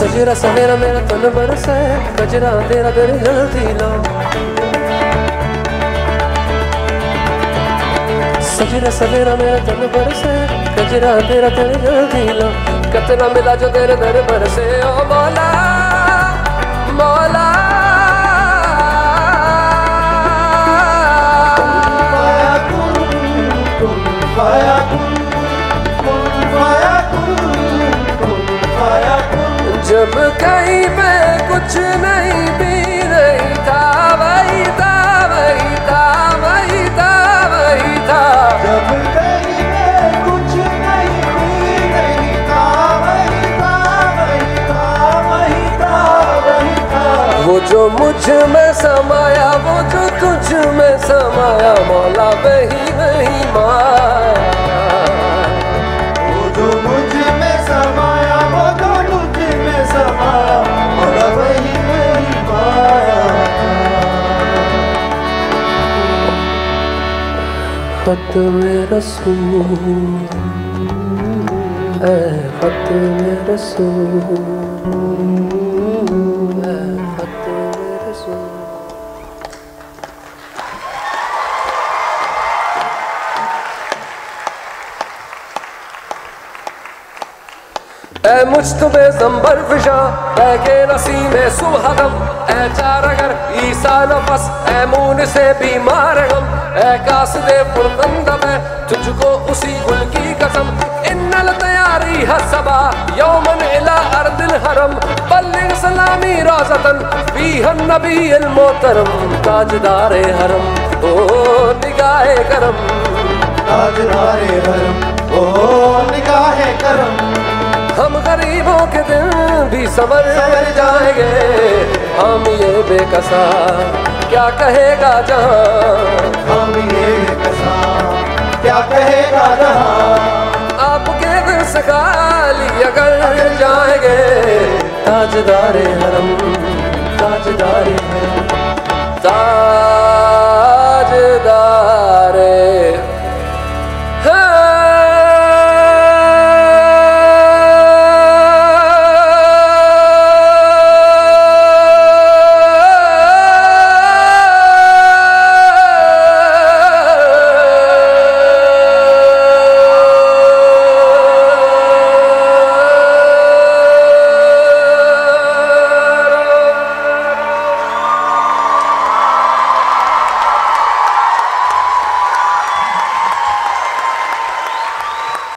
सजरा सवेरा मेरा तन बरसे, गजरा तेरा तेरे जल्दी लो। सजरा सवेरा मेरा तन बरसे, गजरा तेरा तेरे जल्दी लो। कितना मिला जो तेरे दर बरसे, ओ मौला मौला। जब कहीं पे कुछ नहीं भी नहीं था, वही था वही था वही था वही था। जब कहीं पे कुछ नहीं भी नहीं था, वही था वही था वही था वही था। वो जो मुझ में समाया, वो जो तुझ में समाया, मौला वही वही माया। वो जो मुझ में समाया, वो जो तुझ में समाया, मौला वही वही माया। खत्म रसूल है, खत्म रसूल है, खत्म रसूल। ऐ मुझतबे ज़ंबर फिशा, ऐ के नसीमे सुहागम, ऐ चारगर ईसा नफस, ऐ मून से बीमार गम, ऐ कासदे फुरकंद में तुझको उसी गुल की कसम। इन्नल तैयारी हसबा यौमन इला अर्दिल हरम, बल्लिग सलामी रोज़तन फीहन नबील मोहतरम। ताजदारे हरम ओ निगाहे करम, ताजदारे हरम ओ निगाहे करम। हम गरीबों के दिन भी समर जाएंगे, हम ये बेकसा क्या कहेगा जहां। हम ये बेकसा क्या कहेगा जहां। आपके दिल से खाली अगर जाएंगे, ताजदारे हरम ताजदारे हरम।